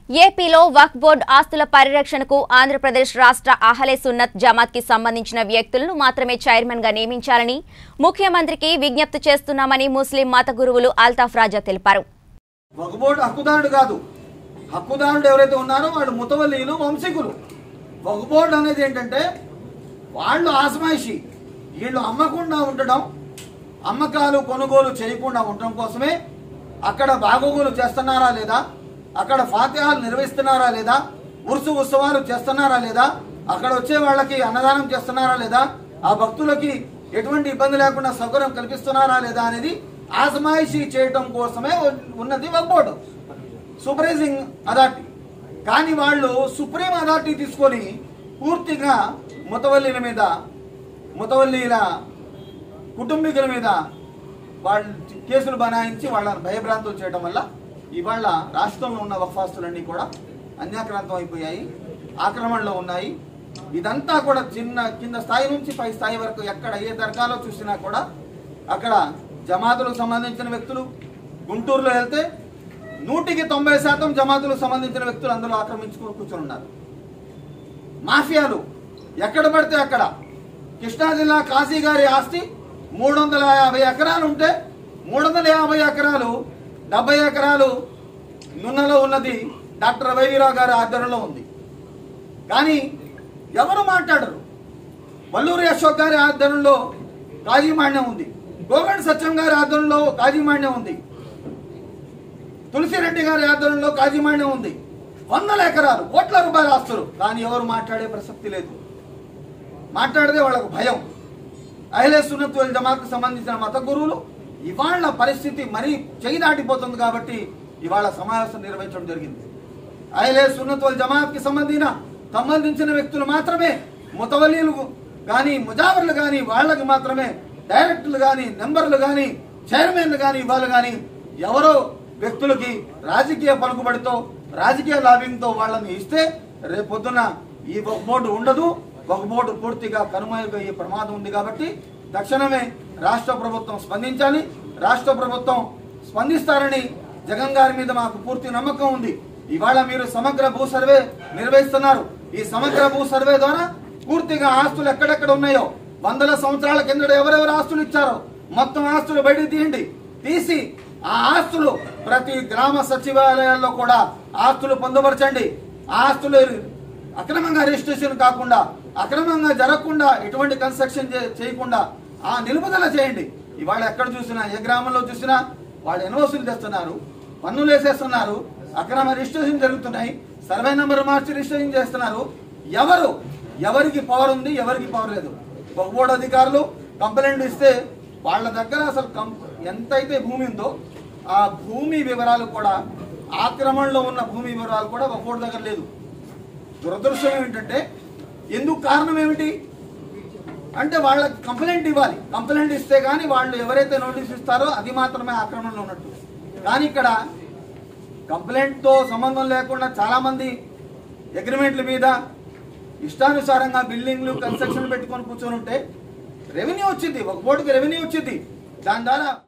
ఏపీలో వక్ఫ్ బోర్డు ఆస్తుల పరిరక్షణకు ఆంధ్రప్రదేశ్ రాష్ట్ర అహ్లే సున్నత్ జమాత్ కి సంబంధించిన వ్యక్తులను మాత్రమే చైర్మన్ గా నియమించాలని ముఖ్యమంత్రికి విజ్ఞప్తి చేస్తున్నామని ముస్లిం మత గురువులు అల్తాఫ్ రాజా తెలిపారు. వక్ఫ్ బోర్డు హక్కుదారుడు కాదు, హక్కుదారుడు ఎవరైతే ఉన్నారో వాళ్ళు ముతవల్లీలు, వంశీకులు. వక్ఫ్ బోర్డు అనేది ఏంటంటే వాళ్ళు ఆసమాయిషి, వీళ్ళు అమ్మకుండా ఉండడం, అమ్మకాలు కొనుగోలు చేయకుండా ఉండడం కోసమే అక్కడ బాగోగులు చేస్తున్నారా లేదా, అక్కడ ఫాతిహాలు నిర్వహిస్తున్నారా లేదా, ఉర్సు ఉత్సవాలు చేస్తున్నారా లేదా, అక్కడ వచ్చే వాళ్ళకి అన్నదానం చేస్తున్నారా లేదా, ఆ భక్తులకి ఎటువంటి ఇబ్బంది లేకుండా సౌకర్యం కల్పిస్తున్నారా లేదా అనేది ఆజమాయిషీ చేయటం కోసమే ఉన్నది వక్ఫ్ బోర్డు, సూపర్వైజింగ్ అథారిటీ. కానీ వాళ్ళు సుప్రీం అథారిటీ తీసుకొని పూర్తిగా ముతవల్లీల మీద, ముతవల్లీల కుటుంబీకుల మీద వాళ్ళు కేసులు బనాయించి వాళ్ళని భయభ్రాంతులు చేయడం వల్ల ఇవాళ రాష్ట్రంలో ఉన్న వక్ఫ్ ఆస్తులన్నీ కూడా అన్యాక్రాంతం అయిపోయాయి, ఆక్రమణలో ఉన్నాయి. ఇదంతా కూడా కింద స్థాయి నుంచి పై స్థాయి వరకు ఎక్కడ ఏ దర్గాలో చూసినా కూడా అక్కడ జమాతులకు సంబంధించిన వ్యక్తులు, గుంటూరులో వెళ్తే 190% జమాతులకు సంబంధించిన వ్యక్తులు అందులో ఆక్రమించుకుని కూర్చొని ఉన్నారు. మాఫియాలు ఎక్కడ పడితే అక్కడ. కృష్ణా జిల్లా కాశీ గారి ఆస్తి 350 ఎకరాలు ఉంటే 350 ఎకరాలు 70 ఎకరాలు నున్నలో ఉన్నది డాక్టర్ వైవీరావు గారి ఆధ్వర్యంలో ఉంది. కానీ ఎవరు మాట్లాడరు. వల్లూరి అశోక్ గారి ఆధ్వర్యంలో కాజీమాన్యం ఉంది, గోగండ్ సత్యం గారి ఆధ్వర్యంలో కాజీమాన్యం ఉంది, తులసిరెడ్డి గారి ఆధ్వర్యంలో కాజీమాన్యం ఉంది. 100 ఎకరాలు, కోట్ల రూపాయల ఆస్తులు. కానీ ఎవరు మాట్లాడే ప్రసక్తి లేదు. మాట్లాడితే వాళ్ళకు భయం. అహ్లే సున్నత్ వల్ జమాత్కు సంబంధించిన మత గురువులు ఇవాళ పరిస్థితి మరీ చేయి దాటిపోతుంది కాబట్టి ఇవాళ సమావేశం నిర్వహించడం జరిగింది. అహ్లే సున్నత్ వల్ జమాత్కి సంబంధించిన వ్యక్తులు మాత్రమే, ముతవల్లీలు కానీ ముజావర్లు కానీ వాళ్ళకి మాత్రమే డైరెక్టర్లు కానీ నెంబర్లు కానీ చైర్మన్లు కానీ ఇవ్వాలి. కానీ ఎవరో వ్యక్తులకి రాజకీయ పలుకుబడితో, రాజకీయ లాబింగ్తో వాళ్ళని ఇస్తే రేపొద్దున ఈ వక్ఫ్ బోర్డు ఉండదు. వక్ఫ్ బోర్డు పూర్తిగా కనుమరుగయ్యే ప్రమాదం ఉంది. కాబట్టి తక్షణమే రాష్ట్ర ప్రభుత్వం స్పందించాలి. రాష్ట్ర ప్రభుత్వం స్పందిస్తారని జగన్ గారి మీద మాకు పూర్తి నమ్మకం ఉంది. ఇవాళ మీరు సమగ్ర భూ సర్వే నిర్వహిస్తున్నారు. ఈ సమగ్ర భూ సర్వే ద్వారా పూర్తిగా ఆస్తులు ఎక్కడెక్కడ ఉన్నాయో, 100 సంవత్సరాల కిందట ఎవరెవరు ఆస్తులు ఇచ్చారో మొత్తం ఆస్తులు బయటికి తీయండి. తీసి ఆ ఆస్తులు ప్రతి గ్రామ సచివాలయాల్లో కూడా ఆస్తులు పొందుపరచండి. ఆ ఆస్తులు అక్రమంగా రిజిస్ట్రేషన్ కాకుండా, అక్రమంగా జరగకుండా, ఎటువంటి కన్స్ట్రక్షన్ చేయకుండా ఆ నిలుపుదల చేయండి. ఇవాళ ఎక్కడ చూసినా, ఏ గ్రామంలో చూసినా వాళ్ళు ఎన్ఓసీలు తెస్తున్నారు, పన్నులు వేసేస్తున్నారు, అక్రమ రిజిస్ట్రేషన్ జరుగుతున్నాయి, సర్వే నెంబర్ మార్చి రిజిస్ట్రేషన్ చేస్తున్నారు. ఎవరికి పవర్ ఉంది, ఎవరికి పవర్ లేదు. వక్ఫ్ బోర్డు అధికారులు కంప్లైంట్ ఇస్తే వాళ్ళ దగ్గర అసలు ఎంతైతే భూమి ఉందో ఆ భూమి వివరాలు కూడా, ఆక్రమణలో ఉన్న భూమి వివరాలు కూడా వక్ఫ్ బోర్డు దగ్గర లేదు. దురదృష్టం ఏమిటంటే, ఎందుకు కారణం ఏమిటి అంటే వాళ్ళకి కంప్లైంట్ ఇవ్వాలి. కంప్లైంట్ ఇస్తే కానీ వాళ్ళు ఎవరైతే నోటీస్ ఇస్తారో అది మాత్రమే ఆక్రమణలో ఉన్నట్టు. కానీ ఇక్కడ కంప్లైంట్తో సంబంధం లేకుండా చాలా మంది అగ్రిమెంట్ల మీద ఇష్టానుసారంగా బిల్డింగ్లు, కన్స్ట్రక్షన్ పెట్టుకొని కూర్చొని ఉంటే రెవెన్యూ వచ్చింది, వక్ఫ్ బోర్డుకి రెవెన్యూ వచ్చింది. దాని ద్వారా